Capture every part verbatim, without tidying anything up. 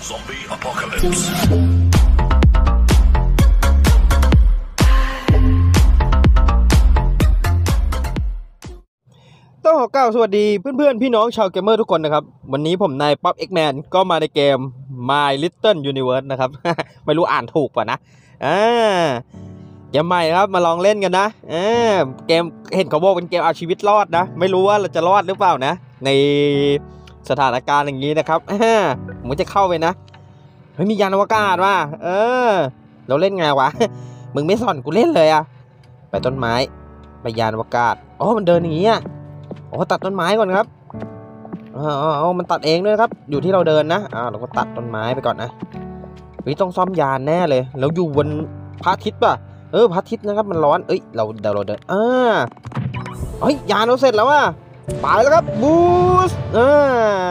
Zombie Apocalypse ต้องขอกล่าวสวัสดีเพื่อนๆพี่น้องชาวเกมเมอร์ทุกคนนะครับวันนี้ผมนายป๊อปเอ็กแมนก็มาในเกม My Little Universe นะครับ ไม่รู้อ่านถูกป่ะนะอ่าเกมใหม่ครับมาลองเล่นกันนะอ่าเกมเห็นเขาบอกเป็นเกมเอาชีวิตรอดนะไม่รู้ว่าเราจะรอดหรือเปล่านะในสถานการณ์อย่างนี้นะครับอ่าผมจะเข้าไปนะเฮ้ยมียานอวกาศว่ะเออเราเล่นไงวะ มึงไม่สอนกูเล่นเลยอะไปต้นไม้ไปยานอวกาศอ๋อมันเดินอย่างนี้อะโอ้ตัดต้นไม้ก่อนครับอ๋ออ๋อมันตัดเองด้วยครับอยู่ที่เราเดินนะอ่าเราก็ตัดต้นไม้ไปก่อนนะวิต้องซ่อมยานแน่เลยแล้วอยู่บนพระอาทิตย์ป่ะเออพระอาทิตย์นะครับมันร้อนเอ้ยเราเดี๋ยวเราเดินอ่าเฮ้ยยานเราเสร็จแล้วว่ะไปแล้วครับบูสต์อ่า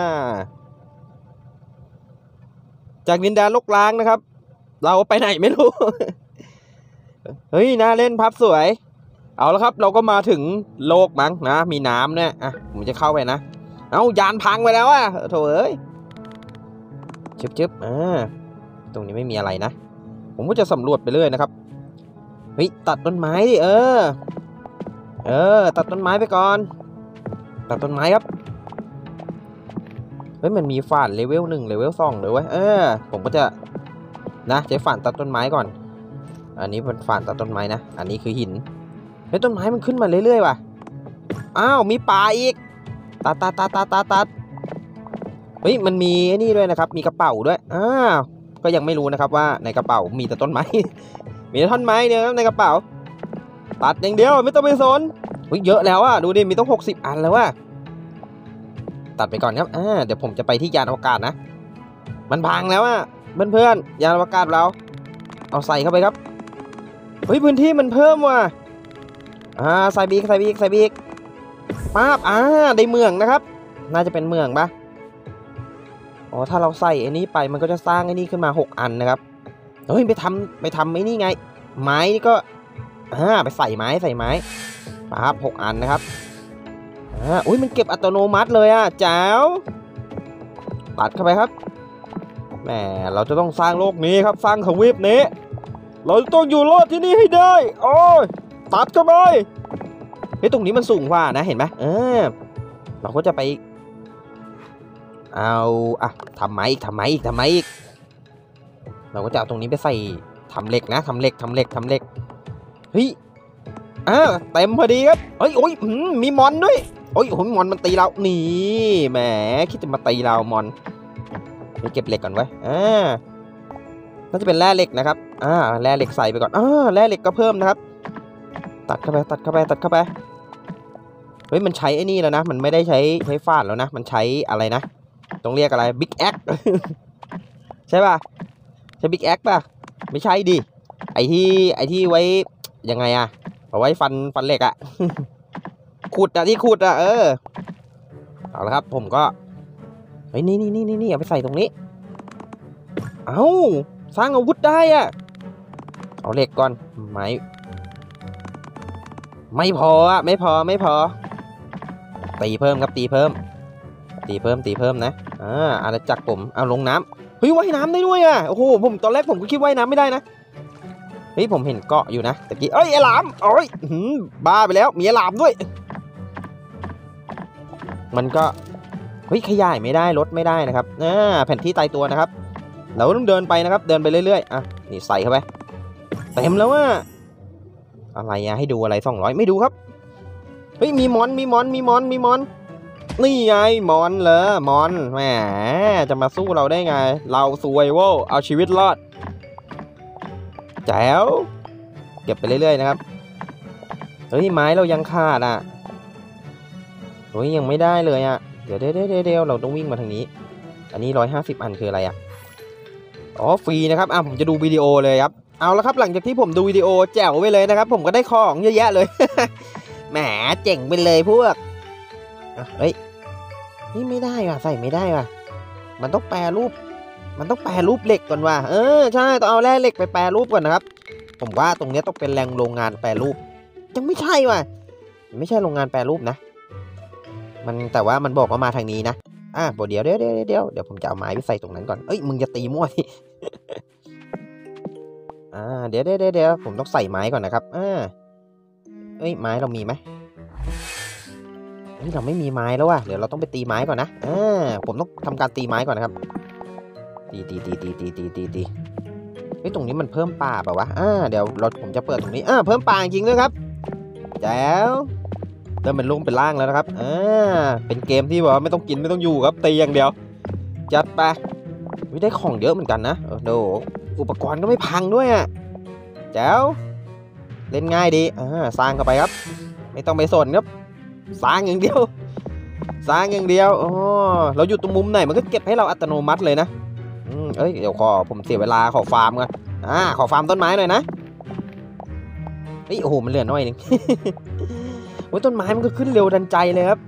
จากดินแดนลกล้างนะครับเราไปไหนไม่รู้ เฮ้ยน่าเล่นพับสวยเอาแล้วครับเราก็มาถึงโลกมั้งนะมีน้ำเนี่ยอ่ะผมจะเข้าไปนะเอ้ายานพังไปแล้วอ่ะโถเอ้ยชึบชึบอ่าตรงนี้ไม่มีอะไรนะผมก็จะสำรวจไปเรื่อยนะครับเฮ้ยตัดต้นไม้ดิเออเออตัดต้นไม้ไปก่อนตัดต้นไม้ครับเฮ้ยมันมีฝ่านเลเวลหนึ่งเลเวลสองเลยเว้ยเออผมก็จะนะใช้ฝ่านตัดต้นไม้ก่อนอันนี้เป็นฝ่านตัดต้นไม้นะอันนี้คือหินเฮ้ยต้นไม้มันขึ้นมาเรื่อยๆว่ะอ้าวมีป่าอีกตัดตัดตัดตัดตัดตัดเฮ้ยมันมีไอ้นี่ด้วยนะครับมีกระเป๋าด้วยอ้าวก็ยังไม่รู้นะครับว่าในกระเป๋ามีแต่ต้นไม้ มีแต่ท่อนไม้เนี่ยครับในกระเป๋าตัดอย่างเดียวไม่ต้องไปสนเฮ้ยเยอะแล้วอ่ะดูดิมีต้องหกสิบอันแล้วว่ะตัดไปก่อนครับอ่าเดี๋ยวผมจะไปที่ยานอวกาศนะมันพังแล้วอ่ะเพื่อนๆยานอวกาศเราเอาใส่เข้าไปครับเฮ้ยพื้นที่มันเพิ่มว่ะอ่าใส่บีกใส่บีกใส่บีกป๊าบอ่าได้เมืองนะครับน่าจะเป็นเมืองปะอ๋อถ้าเราใส่ไอ้นี้ไปมันก็จะสร้างไอ้นี่ขึ้นมาหกอันนะครับเฮ้ยไปทำไปทำไอ้นี่ไงไม้นี่ก็อ่าไปใส่ไม้ใส่ไม้ป๊าบหกอันนะครับอ่าอุ้ยมันเก็บอัตโนมัติเลยอ่ะแจ๋วตัดเข้าไปครับแหมเราจะต้องสร้างโลกนี้ครับสร้างทวีปนี้เราต้องอยู่รอดที่นี่ให้ได้โอ้ยตัดเข้าไปเฮ้ยตรงนี้มันสูงกว่านะเห็นไหมเออเราก็จะไปเอาอะทำไม้อีกทำไม้อีกทำไม้อีกเราก็จะเอาตรงนี้ไปใส่ทำเหล็กนะทำเหล็กทำเหล็กทำเหล็กเฮ้ยอ่าเต็มพอดีครับเฮ้ยโอ้ยมีมอนด้วยโอ้ยโอ้ยมอนมันตีเรานี่แหมคิดจะมาตีเรามอนไปเก็บเหล็กก่อนไว้อ่าน่าจะเป็นแร่เหล็กนะครับอ่าแร่เหล็กใส่ไปก่อนอ่าแร่เหล็กก็เพิ่มนะครับตัดเข้าไปตัดเข้าไปตัดเข้าไปเฮ้ยมันใช้ไอ้นี่แล้วนะมันไม่ได้ใช้ใช้ฟาดแล้วนะมันใช้อะไรนะต้องเรียกอะไรบิ๊กแอค ใช่ป่ะใช่บิ๊กแอคป่ะไม่ใช่ดิไอที่ไอที่ไว้ยังไงอะเอาไว้ฟันฟันเหล็กอะ ขุดอะที่ขุดอะเออเอาละครับผมก็เฮ้ยนี่นี่นี่นี่เอาไปใส่ตรงนี้เอาสร้างอาวุธได้อะเอาเหล็กก่อนไม้ไม่พออะไม่พอไม่พอตีเพิ่มครับตีเพิ่มตีเพิ่มตีเพิ่มนะอ่าอาณาจักรผมเอาลงน้ำเฮ้ยว่ายน้ำได้ด้วยอ่ะโอ้โหผมตอนแรกผมก็คิดว่ายน้ำไม่ได้นะเฮ้ยผมเห็นเกาะอยู่นะตะกี้เอ้ยไอ้หลามโอ้ยบ้าไปแล้วมีไอ้หลามด้วยมันก็เฮ้ยขยายไม่ได้ลดไม่ได้นะครับอ่าแผ่นที่ตายตัวนะครับเราต้องเดินไปนะครับเดินไปเรื่อยๆอ่ะนี่ใส่เข้าไปเต็มแล้วอ่ะอะไรอ่ะให้ดูอะไรสองร้อยไม่ดูครับเฮ้ยมีมอนมีมอนมีมอนมีมอนนี่ไงมอนเหรอมอนแหมจะมาสู้เราได้ไงเราซวยโว้เอาชีวิตรอดแจ๋วเก็บไปเรื่อยๆนะครับเฮ้ยไม้เรายังขาดอ่ะเฮ้ยยังไม่ได้เลยอ่ะเดี๋ยวเดี๋ยวเดี๋ยวเดี๋ยวเราต้องวิ่งมาทางนี้อันนี้ร้อยห้าสิบอันคืออะไรอ่ะอ๋อฟรีนะครับอ่ะผมจะดูวิดีโอเลยครับเอาละครับหลังจากที่ผมดูวิดีโอแจ๋วไปเลยนะครับผมก็ได้ของเยอะแยะเลย แหมเจ๋งไปเลยพวกเฮ้ยนี่ไม่ได้ว่ะใส่ไม่ได้ว่ะมันต้องแปรรูปมันต้องแปรรูปเหล็กก่อนว่ะเออใช่ต้องเอาแร่เหล็กไปแปรรูปก่อนนะครับผมว่าตรงนี้ต้องเป็นแรงโรงงานแปรรูปยังไม่ใช่ว่ะไม่ใช่โรงงานแปรรูปนะมันแต่ว่ามันบอกว่ามาทางนี้นะอ่ะบเดี๋ยวเดี๋ยวเดี๋ยวเดี๋ยวเดี๋ยวผมจะเอาไม้ไปใส่ตรงนั้นก่อนเอ้ยมึงจะตีมั่วสิ อ่าเดี๋ยวเดี๋ยวเดี๋ยวผมต้องใส่ไม้ก่อนนะครับอ่าเอ้ยไม้เรามีไหมเฮ้ยเราไม่มีไม้แล้วว่ะเดี๋ยวเราต้องไปตีไม้ก่อนนะอ่าผมต้องทำการตีไม้ก่อนนะครับตีตีตีตีตีตีตีตีเฮ้ยตรงนี้มันเพิ่มป่าเปล่าวะอ่าเดี๋ยวเราผมจะเปิดตรงนี้อ่าเพิ่มป่าจริงด้วยครับแจ๋วเริ่มเป็นลุงเป็นล่างแล้วนะครับอ่าเป็นเกมที่แบบว่าไม่ต้องกินไม่ต้องอยู่ครับตีอย่างเดียวจัดไปวิได้ของเยอะเหมือนกันนะเออโดอุปกรณ์ก็ไม่พังด้วยอ่ะแจ๋วเล่นง่ายดีอ่าสร้างเข้าไปครับไม่ต้องไปสนครับสร้างอย่างเดียวสร้างอย่างเดียวอ๋อเราอยู่ตรงมุมไหนมันก็เก็บให้เราอัตโนมัติเลยนะอืมเอ้ยเดี๋ยวขอผมเสียเวลาขอฟาร์มก่อนอ่าขอฟาร์มต้นไม้หน่อยนะเฮ้ยโอ้โหมันเหลือน้อยนึง โอ้ยต้นไม้มันก็ขึ้นเร็วดันใจเลยครับ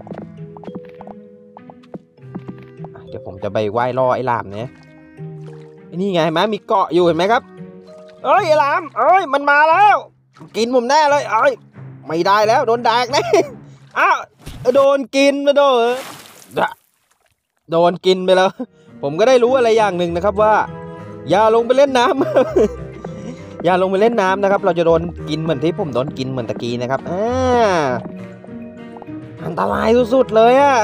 เดี๋ยวผมจะไปไหว้รอไอ้ลามเนี่ยนี่ไงแม้มีเกาะอยู่เห็นไหมครับเอ้ยไอ้ลามเอ้ยมันมาแล้วกินผมแน่เลยเอ้ยไม่ได้แล้วโดนแดกนะอ้าวโดนกินมาโดนโดนกินไปแล้วผมก็ได้รู้อะไรอย่างหนึ่งนะครับว่าอย่าลงไปเล่นน้ำ อย่าลงไปเล่นน้ำนะครับเราจะโดนกินเหมือนที่ผมโดนกินเหมือนตะกี้นะครับอ่าอันตรายสุดๆเลยอะ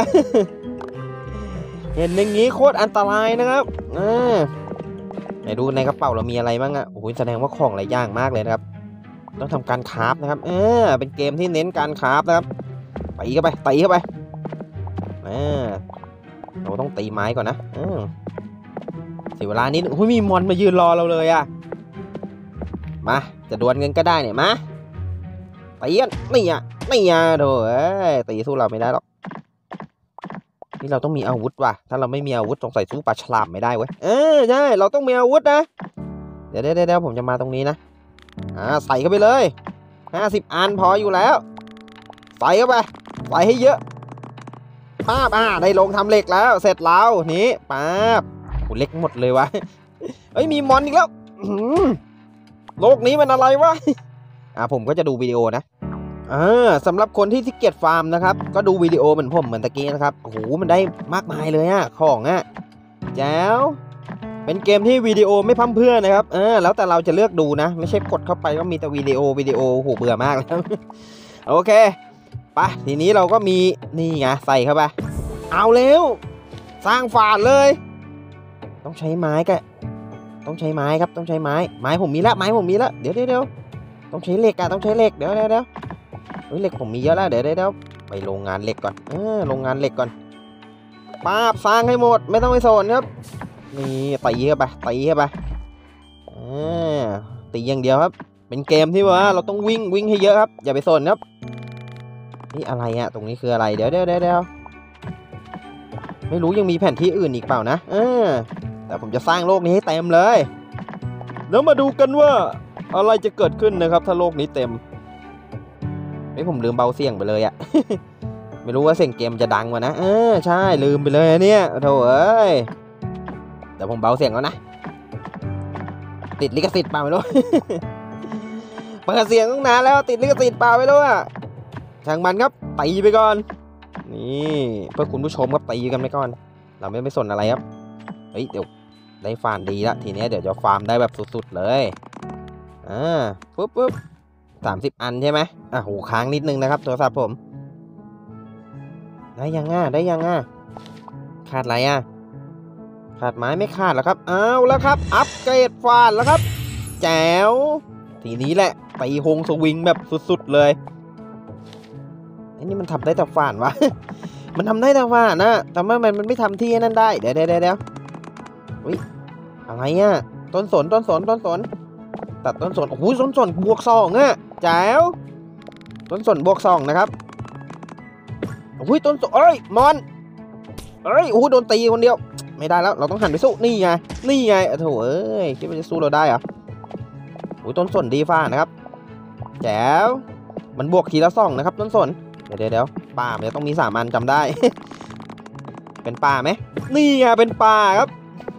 เห็นอย่างนี้โคตรอันตรายนะครับอ่าไหนดูในกระเป๋าเรามีอะไรบ้างอะโอ้โหแสดงว่าของหลายอย่างมากเลยนะครับต้องทำการคราฟนะครับเออเป็นเกมที่เน้นการคราฟนะครับตีเข้าไปตีเข้าไปเออเราต้องตีไม้ก่อนนะเออเสียเวลานิดโอ้ยมีมอนมายืนรอเราเลยอะมาจะดวลเงินก็ได้เนี่ยมาตีกันนี่อ่ะนี่อ่ะโถ่เอ้ยตีสู้เราไม่ได้หรอกนี่เราต้องมีอาวุธว่ะถ้าเราไม่มีอาวุธสงสัยสู้ปลาฉลามไม่ได้เว้ยเออใช่เราต้องมีอาวุธนะเดี๋ยวเดี๋ยวเดี๋ยวผมจะมาตรงนี้นะอ่าใส่เข้าไปเลยห้าสิบอันพออยู่แล้วใส่เข้าไปใส่ให้เยอะป้าบอ่าได้ลงทำเหล็กแล้วเสร็จแล้วนี้ป้าบโอ้เล็กหมดเลยวะเอ้ยมีมอนอีกแล้วโลกนี้มันอะไรวะ อ่าผมก็จะดูวิดีโอนะอ่าสำหรับคนที่ที่เกียจฟาร์มนะครับก็ดูวิดีโอเหมือนผมเหมือนตะกี้นะครับโอ้โหมันได้มากมายเลยอะของอะแจ๋วเป็นเกมที่วิดีโอไม่พั่มเพื่อนนะครับเออแล้วแต่เราจะเลือกดูนะไม่ใช่กดเข้าไปก็มีแต่วิดีโอวิดีโอโหเบื่อมากแล้ว โอเคไปทีนี้เราก็มีนี่ไงใส่เข้าไปเอาเร็วสร้างฝาดเลยต้องใช้ไม้กะต้องใช้ไม้ครับต้องใช้ไม้ไม้ผมมีแล้วไม้ผมมีแล้วเดี๋ยวเดี๋ยวเดี๋ยวต้องใช้เหล็กอะต้องใช้เหล็กเดี๋ยวเดี๋ยวเดี๋ยวเฮ้ยเหล็กผมมีเยอะแล้วเดี๋ยวเดี๋ยวเดี๋ยวไปโรงงานเหล็กก่อนเออโรงงานเหล็กก่อนป้าบสร้างให้หมดไม่ต้องไปสนครับนี่ตีเข้าไปตีเข้าไปเออตีอย่างเดียวครับเป็นเกมที่ว่าเราต้องวิ่งวิ่งให้เยอะครับอย่าไปสนครับนี่อะไรอะตรงนี้คืออะไรเดี๋ยวเดี๋ยวเดี๋ยวเดี๋ยวไม่รู้ยังมีแผนที่อื่นอีกเปล่านะเออแต่ผมจะสร้างโลกนี้ให้เต็มเลยแล้วมาดูกันว่าอะไรจะเกิดขึ้นนะครับถ้าโลกนี้เต็มไอ้ผมลืมเบาเสียงไปเลยอะ ไม่รู้ว่าเสียงเกมจะดังวะนะเออใช่ลืมไปเลยเนี่ยโถ่เอ้ยเดี๋ยวผมเบาเสียงแล้วนะติดลิขสิทธิ์เปล่าไม่รู้ เปิดเสียงตั้งนานแล้วติดลิขสิทธิ์เปล่าไม่รู้อะช่างมันครับตีไปก่อนนี่เพื่อคุณผู้ชมครับตีกันไปก่อนเราไม่ไม่สนอะไรครับเฮ้ยเดี๋ยวได้ฟาร์มดีละทีนี้เดี๋ยวจะฟาร์มได้แบบสุดๆเลยอ่าปุ๊บปุ๊บสามสิบอันใช่ไหมอ่ะโหค้างนิดนึงนะครับโทรศัพท์ผมได้ยังง่ะได้ยังง่ะขาดอะไรอ่ะขาดไม้ไม่ขาดแล้วครับเอาแล้วครับอัปเกรดฟาดแล้วครับแจ๋วทีนี้แหละตีฮงสวิงแบบสุดๆเลยไอ้นี่มันทำได้แต่ฟาดวะ มันทำได้แต่ฟาดนะแต่ว่ามันมันไม่ทำที่นั่นได้เดี๋ยวเดี๋ยวเดี๋ยวอุ้ยอะไรอ่ะต้นสนต้นสนต้นสนตัดต้นสนโอ้โหต้นสนบวกสองอ่ะแจ๋วต้นสนบวกสองนะครับโอ้ยต้นสนเอ้ยมอนเอ้ยโอ้โหโดนตีคนเดียวไม่ได้แล้วเราต้องหันไปสู้นี่ไงนี่ไงโถ่เอ้ยคิดว่าจะสู้เราได้เหรอโอ้ยต้นสนดีฟ้านะครับแจ๋วมันบวกทีละสองนะครับต้นสนเดี๋ยวเดี๋ยวป่ามันจะต้องมีสามอันจำได้ เป็นป่าไหมนี่ไงเป็นป่าครับ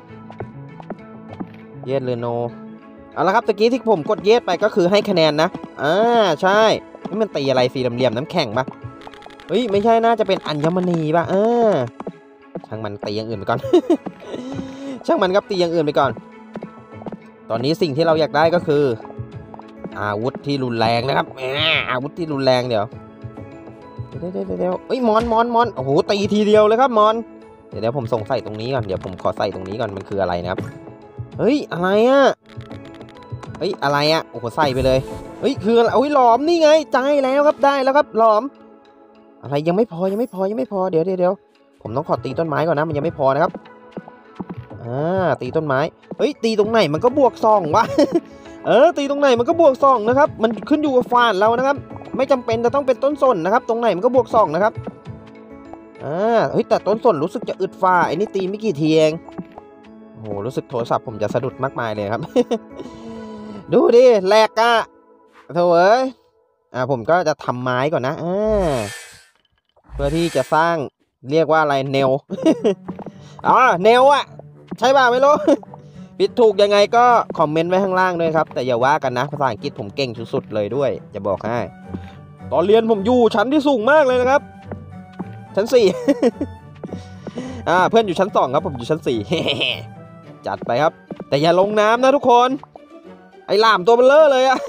เยสเลยโนเอาละครับตะกี้ที่ผมกดเยสไปก็คือให้คะแนนนะอ่าใช่นี่มันตีอะไรสี่เหลี่ยมน้ำแข็งปะเฮ้ยไม่ใช่น่าจะเป็นอัญมณีปะเออช่างมันตีอย่างอื่นไปก่อน ช่างมันครับตีอย่างอื่นไปก่อนตอนนี้สิ่งที่เราอยากได้ก็คืออาวุธที่รุนแรงนะครับอาวุธที่รุนแรงเดี๋ยวเดี๋ยวเดี๋ยวเดี๋ยวเอ้ยมอนมอนมอนโอ้โหตีทีเดียวเลยครับมอนเดี๋ยวเดี๋ยวผมส่งใส่ตรงนี้ก่อนเดี๋ยวผมขอใส่ตรงนี้ก่อนมันคืออะไรนะครับเฮ้ยอะไรอ่ะเฮ้ยอะไรอ่ะโอ้โหใส่ไปเลยเฮ้ยคืออะไรโอ้ยหลอมนี่ไงใจแล้วครับได้แล้วครับหลอมอะไรยังไม่พอยังไม่พอยังไม่พอเดี๋ยวเดี๋ยวเดี๋ยวผมต้องขอตีต้นไม้ก่อนนะมันยังไม่พอนะครับอ่าตีต้นไม้เฮ้ยตีตรงไหนมันก็บวกสองวะ เออตีตรงไหนมันก็บวกสองนะครับมันขึ้นอยู่กับฟาดเรานะครับไม่จำเป็นจะต้องเป็นต้นสนนะครับตรงไหนมันก็บวกสองนะครับอ่าเฮ้ยแต่ต้นสนรู้สึกจะอึดฟ้าไอ้นี่ตีไม่กี่ทีเองโอ้โหรู้สึกโทรศัพท์ผมจะสะดุดมากมายเลยครับ ดูดิแหลกอะโถ่เอ้ยอ่าผมก็จะทำไม้ก่อนนะอ่าเพื่อที่จะสร้างเรียกว่าอะไรเนล อ๋อเนลอะใช่ป่ะไม่รู้ ผิดถูกยังไงก็คอมเมนต์ไว้ข้างล่างด้วยครับแต่อย่าว่ากันนะภาษาอังกฤษผมเก่งสุดๆเลยด้วยจะบอกให้ตอนเรียนผมอยู่ชั้นที่สูงมากเลยนะครับชั้นสี่ อ่าเพื่อนอยู่ชั้นสองครับผมอยู่ชั้นสี่ จัดไปครับแต่อย่าลงน้ำนะทุกคนไอ้หลามตัวเบลเลอร์เลยอะ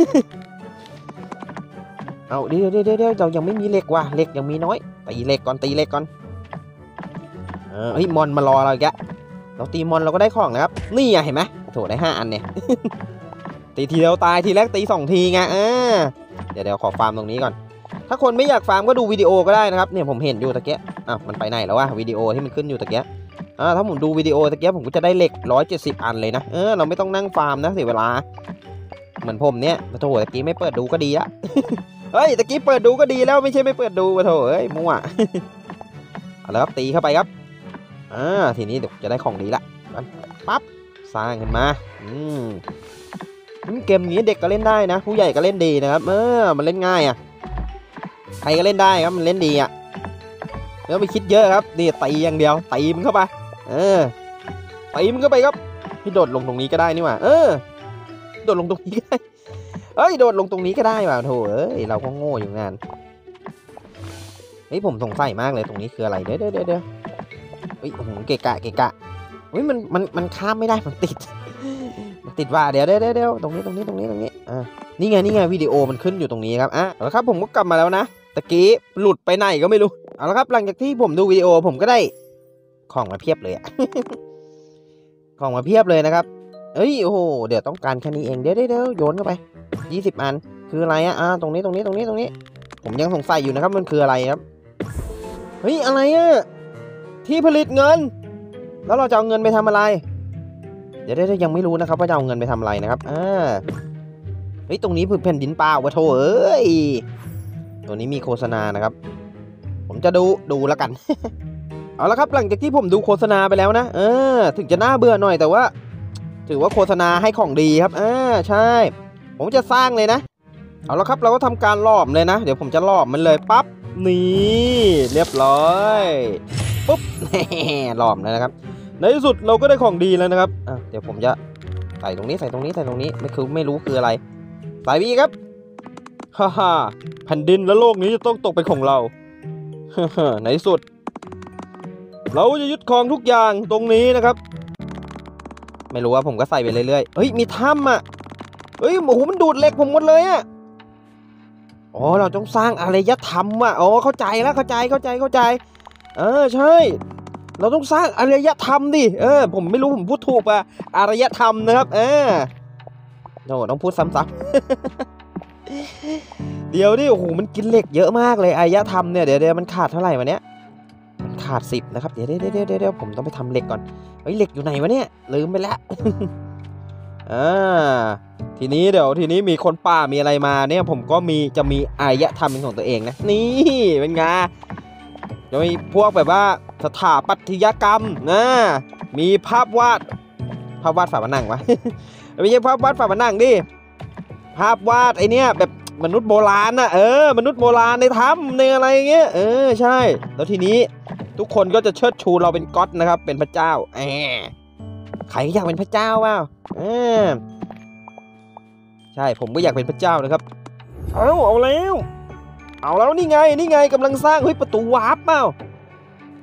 เอาเดี๋ยวเดี๋ยวเดี๋ยวเรายังไม่มีเหล็กว่ะเหล็กยังมีน้อยตีเหล็กก่อนตีเหล็กก่อนเออเฮ้ยมอนมารอเราแกเราตีมอนเราก็ได้ของนะครับนี่ไงเห็นไหมโถได้ห้าอันเนี่ย ตีทีเดียวตายทีแรกตีสองทีไงอ่าเดี๋ยวเดี๋ยวขอฟาร์มตรงนี้ก่อนถ้าคนไม่อยากฟาร์มก็ดูวิดีโอก็ได้นะครับเนี่ยผมเห็นอยู่ตะเกียอ้าวมันไปไหนแล้ววะวิดีโอที่มันขึ้นอยู่ตะเกียอ่าถ้าผมดูวิดีโอตะเกียผมก็จะได้เหล็กร้อยเจ็ดสิบอันเลยนะเออเราไม่ต้องนั่งฟาร์มนะเสียเวลาเหมือนผมเนี่ยโถตะกี้ไม่เปิดดูก็ดีละ เฮ้ยตะกี้เปิดดูก็ดีแล้วไม่ใช่ไม่เปิดดูโถเอ้ยมั่ว เอาละครับตีเข้าไปครับอ่าทีนี้เดี๋ยวจะได้ของดีละปั๊บสร้างขึ้นมาอืมเกมนี้เด็กก็เล่นได้นะผู้ใหญ่ก็เล่นดีนะครับเออมันเล่นง่ายอ่ะใครก็เล่นได้ครับมันเล่นดีอ่ะแล้วไม่คิดเยอะครับนี่ตีอย่างเดียวตีมันเข้าไปเออตีมันเข้าไปครับพี่โดดลงตรงนี้ก็ได้นี่หว่าเออโดดลงตรงนี้ก็ได้เอ้ยโดดลงตรงนี้ก็ได้ว่ะโถเอ้ยเราก็โง่อยู่งานเฮ้ยผมสงสัยมากเลยตรงนี้คืออะไรเดี๋ยวเดี๋ยวเดี๋ยวเฮ้ยโอ้โหเกะกะเกะกะเฮ้ยมันมันมันข้ามไม่ได้มันติด มันติดว่าเดี๋ยวเดี๋ยวเดี๋ยวตรงนี้ตรงนี้ตรงนี้ตรงนี้อ่านี่ไงนี่ไงวิดีโอมันขึ้นอยู่ตรงนี้ครับอ่ะแล้วครับผมก็กลับมาแล้วนะตะกี้หลุดไปไหนก็ไม่รู้เอาละครับหลังจากที่ผมดูวิดีโอผมก็ได้ของมาเพียบเลยอะ ของมาเพียบเลยนะครับเอ้ยโอ้โหเดี๋ยวต้องการแค่นี้เองเดี๋ยวเดี๋ยวโยนเข้าไปยี่สิบอันคืออะไรอ่ะอ่าตรงนี้ตรงนี้ตรงนี้ตรงนี้ผมยังสงสัยอยู่นะครับมันคืออะไรครับเฮ้ยอะไรอ่ะที่ผลิตเงินแล้วเราจะเอาเงินไปทำอะไรเดี๋ยวได้ยังไม่รู้นะครับว่าจะเอาเงินไปทำอะไรนะครับอ่าเฮ้ยตรงนี้คือแผ่นดินเปล่าวะโถเอ้ยตัวนี้มีโฆษณานะครับผมจะดูดูแล้วกัน เอาละครับหลังจากที่ผมดูโฆษณาไปแล้วนะเออถึงจะน่าเบื่อหน่อยแต่ว่าถือว่าโฆษณาให้ของดีครับอ่าใช่ผมจะสร้างเลยนะเอาละครับเราก็ทำการหลอมเลยนะเดี๋ยวผมจะหลอมมันเลยปั๊บนี่เรียบร้อยปุ๊บ หลอมแล้วนะครับในที่สุดเราก็ได้ของดีแล้วนะครับอ่ะเดี๋ยวผมจะใส่ตรงนี้ใส่ตรงนี้ใส่ตรงนี้ไม่คือไม่รู้คืออะไรใส่พี่ครับฮ่าฮ่าแผ่นดินและโลกนี้จะต้องตกเป็นของเรา ในที่สุดเราจะยึดครองทุกอย่างตรงนี้นะครับไม่รู้ว่าผมก็ใส่ไปเรื่อยๆเฮ้ยมีถ้ำอ่ะเฮ้ยโอ้โหมันดูดเหล็กผมหมดเลยอ่ะอ๋อเราต้องสร้างอารยธรรมอ่ะอ๋อเข้าใจแล้วเข้าใจเข้าใจเข้าใจเออใช่เราต้องสร้างอารยธรรมดิเออผมไม่รู้ผมพูดถูกป่ะอารยธรรมนะครับเออโอ้ต้องพูดซ้ำๆ เดี๋ยวดิโอ้โหมันกินเหล็กเยอะมากเลยอารยธรรมเนี่ยเดี๋ยวเดี๋ยวมันขาดเท่าไหร่วะเนี้ยมันขาดสิบนะครับเดี๋ยวเดี๋ยวเดี๋ยวเดี๋ยวผมต้องไปทำเหล็กก่อนเฮ้ยเหล็กอยู่ไหนวะเนี่ยลืมไปแล้ว อ่าทีนี้เดี๋ยวทีนี้มีคนป่ามีอะไรมาเนี่ยผมก็มีจะมีอารยธรรมเป็นของตัวเองนะนี่เป็นไงจะมีพวกแบบว่าสถาปัตยกรรมนะมีภาพวาดภาพวาดฝาผนังวะ ไม่ใช่ภาพวาดฝาผนังดิภาพวาดไอเนี้ยแบบมนุษย์โบราณนะเออมนุษย์โบราณในถ้ำในอะไรเงี้ยเออใช่แล้วทีนี้ทุกคนก็จะเชิดชูเราเป็นก๊อตนะครับเป็นพระเจ้าแอใครอยากเป็นพระเจ้าว้าวเออใช่ผมก็อยากเป็นพระเจ้านะครับเอาเอาแล้วเอาแล้วนี่ไงนี่ไงกำลังสร้างเฮ้ยประตูวาร์ปเปล่า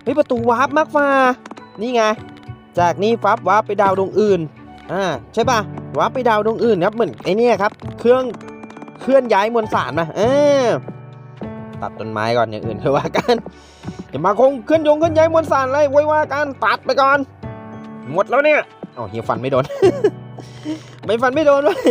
ฮ้ยประตูวาร์ปมากฟ้านี่ไงจากนี่ฟับวาร์ปไปดาวดวงอื่นอ่าใช่ป่ะวาร์ปไปดาวดวงอื่นครับเหมือนไอ้นี่ครับเครื่องเคลื่อนย้ายมวลสารมาเออตัดต้นไม้ก่อนอย่างอื่นคือว่ากันอย่ามาคงเคลื่อนยงเคลื่อนย้ายมวลสารเลยไว้ว่ากันตัดไปก่อนหมดแล้วเนี่ยอ๋อเฮียฟันไม่โดน ไม่ฟันไม่โดนเลย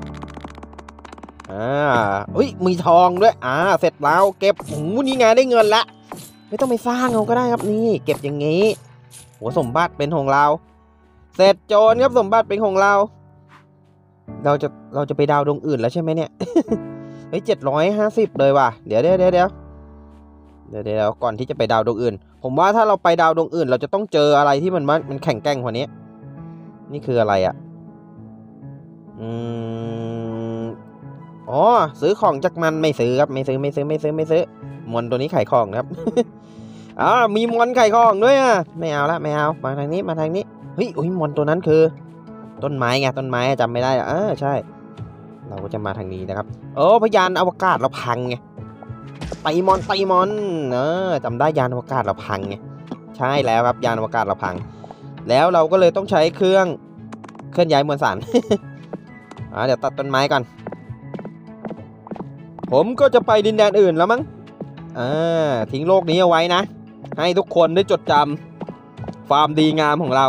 อ่าอุ้ยมีทองด้วยอ่าเสร็จแล้วเก็บหูนี่ไงได้เงินละไม่ต้องไปสร้างเอาก็ได้ครับนี่เก็บอย่างงี้หัวสมบัติเป็นของเราเสร็จโจรครับสมบัติเป็นของเราเราจะเราจะไปดาวดวงอื่นแล้วใช่ไหมเนี่ย เฮ้ยเจ็ดร้อยห้าสิบเลยว่ะเดี๋ยวเดี๋ยวเดี๋ยวเดี๋ยวเดี๋ยวเดี๋ยวก่อนที่จะไปดาวดวงอื่นผมว่าถ้าเราไปดาวดวงอื่นเราจะต้องเจออะไรที่มันมันแข็งแกร่งกว่านี้นี่คืออะไรอ่ะอืมอ๋อซื้อของจากมันไม่ซื้อครับไม่ซื้อไม่ซื้อไม่ซื้อไม่ซื้อมอนตัวนี้ไข่ของครับ อ่ามีมอนไข่ของด้วยอ่ะไม่เอาละไม่เอามาทางนี้มาทางนี้เฮ้ยโอ้ยมอนตัวนั้นคือต้นไม้ไงต้นไม้จำไม่ได้อ่ะเออใช่เราก็จะมาทางนี้นะครับโอ้พยานอวกาศเราพังไงไตมอนไตมอนเออจำได้ยานอวกาศเราพังไงใช่แล้วครับยานอวกาศเราพังแล้วเราก็เลยต้องใช้เครื่องเคลื่อนย้ายมวลสาร อ่าเดี๋ยวตัดต้นไม้ก่อนผมก็จะไปดินแดนอื่นแล้วมั้งอ่าทิ้งโลกนี้เอาไว้นะให้ทุกคนได้จดจำความดีงามของเรา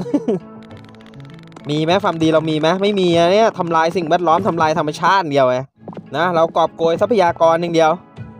มีไหมความดีเรามีไหมไม่มีอะเนี่ยทำลายสิ่งแวดล้อมทำลายธรรมชาติเดียวไงนะเรากอบโกยทรัพยากรอย่างเดียว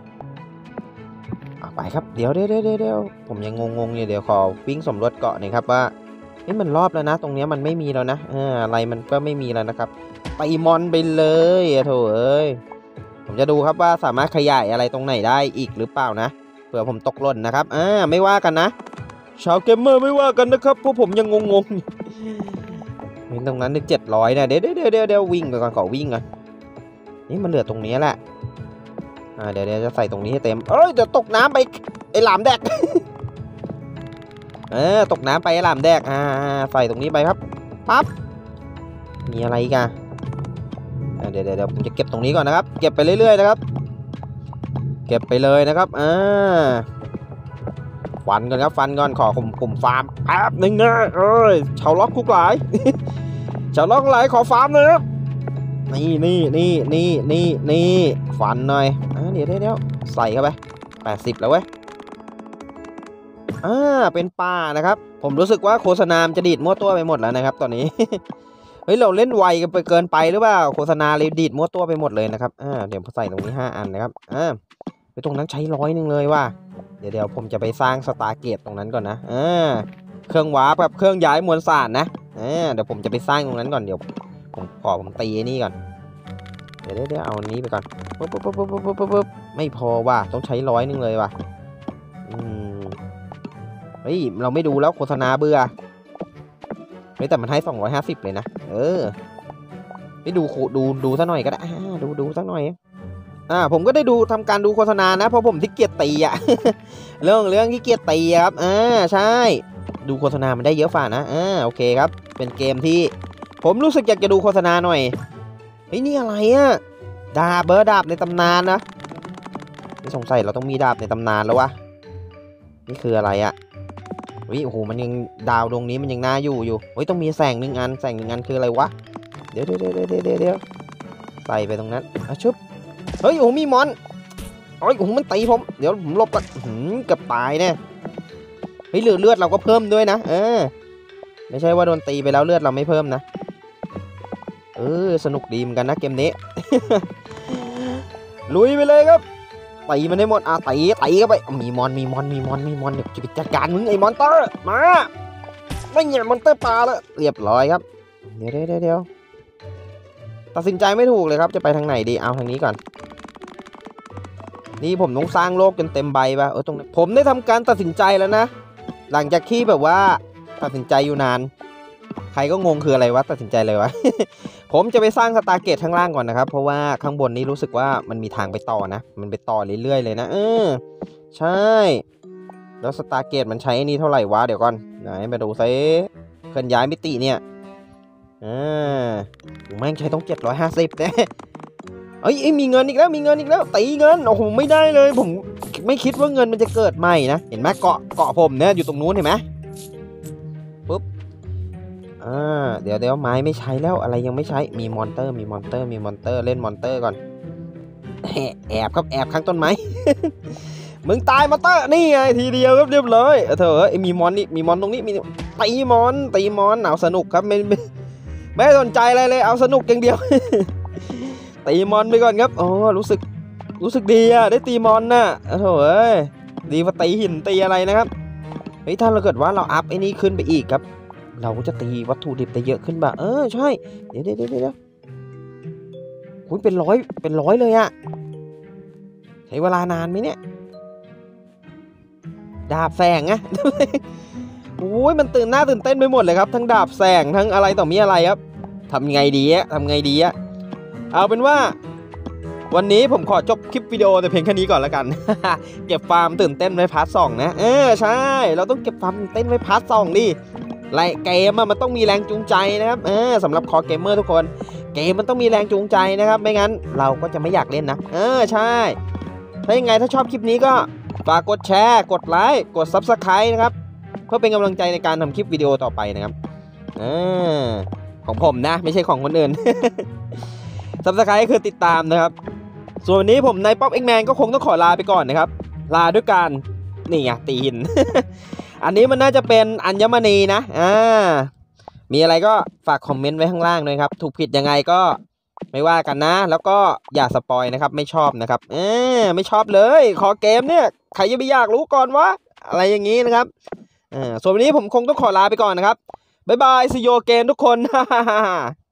เอาไปครับเดี๋ยวเดี๋ยวเดี๋ยวเดี๋ยวผมยังงงๆอยู่เดี๋ยวขอวิ่งสำรวจเกาะหน่อยครับว่านี่มันรอบแล้วนะตรงนี้มันไม่มีแล้วนะเอออะไรมันก็ไม่มีแล้วนะครับไปมอนไปเลยโถเอ้ยผมจะดูครับว่าสามารถขยายอะไรตรงไหนได้อีกหรือเปล่านะเผื่อผมตกหล่นนะครับอ่าไม่ว่ากันนะชาวเกมเมอร์ไม่ว่ากันนะครับเพราะผมยังงงๆเห็นตรงนั้นนึกเจ็ดร้อยนะเดี๋ยวเดี๋ยวเดี๋ยวเดี๋ยววิ่งไปก่อนขอวิ่งก่อนนี่มันเหลือตรงนี้แหละอ่าเดี๋ยวเดี๋ยวจะใส่ตรงนี้ให้เต็มเอ้ยเดี๋ยวตกน้ำไปไอ้หลามแดก เออตกน้ำไปไอ้หลามแดกอ่าใส่ตรงนี้ไปครับปั๊บมีอะไรอีกันเดี๋ยวเดี๋ยวผมจะเก็บตรงนี้ก่อนนะครับเก็บไปเรื่อยๆนะครับเก็บไปเลยนะครับอ่าฟันก่อนครับฟันก่อนขอผมผมฟาร์มแป๊บนึงนะเอ้ยชาวล็อกคุกหลาย ชาวล็อกหลายขอฟาร์มเลยครับนี่นี่นี่นี่นี่นี่ฟันหน่อยอ่าเดี๋ยวเดี๋ยวใส่เข้าไปแปดสิบแล้วเว้ยอ่าเป็นป่านะครับผมรู้สึกว่าโฆษณาจะดีดมั่วตัวไปหมดแล้วนะครับตอนนี้ เฮ้ยเราเล่นไวกันไปเกินไปหรือเปล่าโฆษณาเลยดีดมั่วตัวไปหมดเลยนะครับอ่าเดี๋ยวผมใส่ตรงนี้ห้าอันนะครับอ่าไปตรงนั้นใช้ร้อยหนึ่งเลยว่ะเดี๋ยวเดี๋ยวผมจะไปสร้างสตาร์เกตตรงนั้นก่อนนะอ่าเครื่องวาร์ปกับเครื่องย้ายมวลสารนะอ่าเดี๋ยวผมจะไปสร้างตรงนั้นก่อนเดี๋ยวผมขอผมตีนี่ก่อนเดี๋ยวเดี๋ยวเอาอันนี้ไปก่อนปุ๊บปุ๊บปุ๊บปุ๊บปุ๊บปุ๊บไม่พอว่ะต้องใช้ร้อยหนึ่งเลยว่ะอืมเฮ้ยเราไม่ดูแล้วโฆษณาเบื่อเฮ้ยแต่มันให้สองร้อยห้าสิบเลยนะเออไปดูดูดูซะหน่อยก็ได้ดูดูสักหน่อยอ่าผมก็ได้ดูทำการดูโฆษณานะเพราะผมที่เกียจตีอะ เรื่องเรื่องที่เกียจตีครับอ่าใช่ดูโฆษณามันได้เยอะฝ่านะอ่าโอเคครับเป็นเกมที่ผมรู้สึกอยากจะดูโฆษณาหน่อยเฮ้ยนี่อะไรอะดาบเบอร์ดาบในตำนานนะไม่สงสัยเราต้องมีดาบในตำนานแล้ววะนี่คืออะไรอะวิโอ้โหมันยังดาวดวงนี้มันยังน่าอยู่อยู่เฮ้ยต้องมีแสงหนึ่งอันแสงหนึ่งอันคืออะไรวะเดี๋ยวเดี๋ยวเดี๋ยวเดี๋ยวเดี๋ยวใส่ไปตรงนั้นอ่ะชุบเฮ้ยโอ้มีมอนโอ้ยโอ้มันตีผมเดี๋ยวผมหลบก่อนหืมเกือบตายแน่เฮ้ยเลือดเลือดเราก็เพิ่มด้วยนะเออไม่ใช่ว่าโดนตีไปแล้วเลือดเราไม่เพิ่มนะเออสนุกดีเหมือนกันนะเกมนี้ ลุยไปเลยครับตีมันได้หมดอ่ะตีตีเข้าไปมีมอนมีมอนมีมอนมีมอนเดี๋ยวจะไปจัดการมึงไอ้มอนเตอร์มาไม่เนี่ยมอนเตอร์ปลาแล้วเรียบร้อยครับเดี๋ยวเดี๋ยวเดี๋ยวตัดสินใจไม่ถูกเลยครับจะไปทางไหนดีเอาทางนี้ก่อนนี่ผมต้องสร้างโลกจนเต็มใบป่ะเออตรงนี้ผมได้ทำการตัดสินใจแล้วนะหลังจากที่แบบว่าตัดสินใจอยู่นานใครก็งงคืออะไรวะตัดสินใจเลยวะ ผมจะไปสร้างสตาร์เกตข้างล่างก่อนนะครับเพราะว่าข้างบนนี้รู้สึกว่ามันมีทางไปต่อนะมันไปต่อเรื่อยๆเลยนะเออใช่แล้วสตาร์เกตมันใช้นี่เท่าไหร่วะเดี๋ยวก่อนไหนมาดูซิเคลื่อนย้ายมิติเนี่ยอ่าแม่งใช้ต้องเจ็ดร้อยห้าสิบเนี่ยเอ้ยมีเงินอีกแล้วมีเงินอีกแล้วตีเงินโอ้โหไม่ได้เลยผมไม่คิดว่าเงินมันจะเกิดใหม่นะเห็นไหมเกาะเกาะผมเนี่ยอยู่ตรงนู้นเห็นไหมปุ๊บอ่าเดี๋ยวเดี๋ยวไม้ไม่ใช้แล้วอะไรยังไม่ใช้มีมอนเตอร์มีมอนเตอร์มีมอนเตอร์เล่นมอนเตอร์ก่อนแอบครับแอบข้างต้นไม้ มึงตายมอนเตอร์นี่ไงทีเดียวครับเรียบร้อยเถอะมีมอนนี่มีมอนตรงนี้มีตีมอนตีมอนเอาสนุกครับไม่ไม่ไม่สนใจอะไรเลยเอาสนุกอย่างเดียว ตีมอนไปก่อนครับอ๋อรู้สึกรู้สึกดีอะได้ตีมอนน่ะโถ่เอ้ยดีกว่าตีหินตีอะไรนะครับเฮ้ยถ้าเราเกิดว่าเราอัพไอ้นี้ขึ้นไปอีกครับเราก็จะตีวัตถุดิบได้เยอะขึ้นบ่ะเออใช่เดี๋ยวเดี๋ยวเดี๋ยวคุณเป็นร้อยเป็นร้อยเลยอะใช้เวลานานไหมเนี่ยดาบแสงอะโอ้ยมันตื่นหน้าตื่นเต้นไปหมดเลยครับทั้งดาบแสงทั้งอะไรต่อมีอะไรครับทำไงดีอะทำไงดีอะเอาเป็นว่าวันนี้ผมขอจบคลิปวิดีโอแต่เพียงแค่นี้ก่อนแล้วกัน เก็บฟาร์มตื่นเต้นไว้พาร์ทสองนะเออใช่เราต้องเก็บฟาร์มตื่นเต้นไว้พาร์ทสองดิไลเกมอะมันต้องมีแรงจูงใจนะครับเออสำหรับคอเกมเมอร์ทุกคนเกมมันต้องมีแรงจูงใจนะครับไม่งั้นเราก็จะไม่อยากเล่นนะเออใช่ถ้ายังไงถ้าชอบคลิปนี้ก็ฝากกดแชร์กดไลค์กด ซับสไครบ์ นะครับเพื่อเป็นกำลังใจในการทำคลิปวิดีโอต่อไปนะครับเออของผมนะไม่ใช่ของคนอื่น ซับสไครบ์ คือติดตามนะครับส่วนวันนี้ผมนายป๊อปเอ็กแมนก็คงต้องขอลาไปก่อนนะครับลาด้วยการนี่ไงตีหิน อันนี้มันน่าจะเป็นอัญมณีนะอ่ามีอะไรก็ฝากคอมเมนต์ไว้ข้างล่างด้วยครับถูกผิดยังไงก็ไม่ว่ากันนะแล้วก็อย่าสปอยนะครับไม่ชอบนะครับเออไม่ชอบเลยขอเกมเนี่ยใครจะไม่อยากรู้ก่อนวะอะไรอย่างนี้นะครับเออส่วนวันนี้ผมคงต้องขอลาไปก่อนนะครับบ๊ายบายซีโอเกมทุกคน